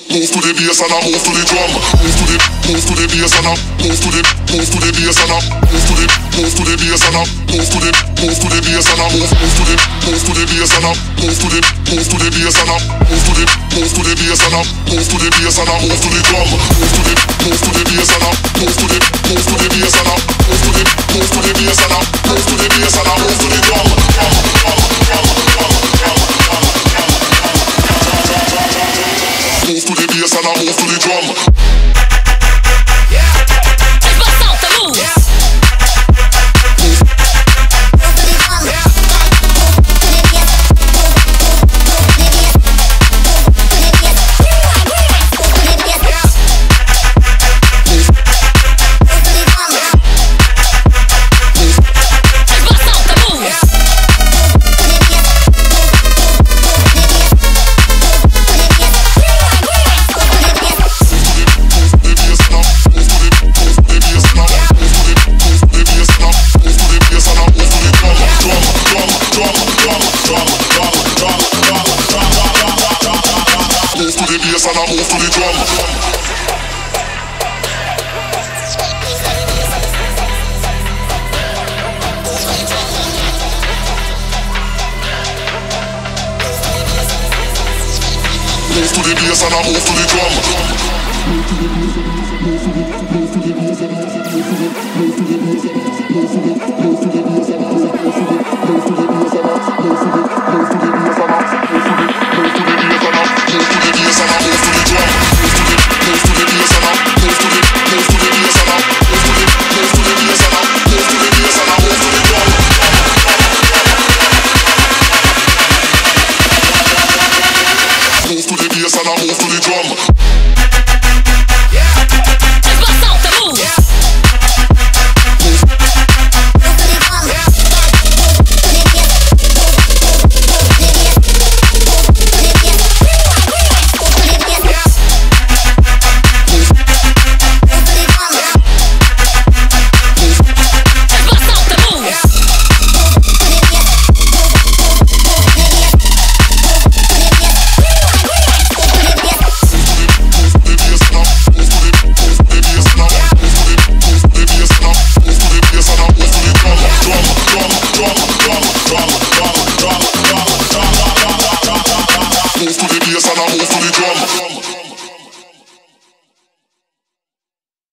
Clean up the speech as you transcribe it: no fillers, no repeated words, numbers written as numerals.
move to the bass and I move to the drum. Move to the bass and I move to the bass and I move to the bass and I move to the bass and I move to the bass and I move to the bass and I move to the bass and I move to the bass and I move to the drum. Move to the bass and I move to the bass and I move to the bass and I move to the bass and I move to the drum. Move to the bass and I move to the drum. And I move to the drum. Move to the bass and I move to the drum. Move to the bass and I move to the drum.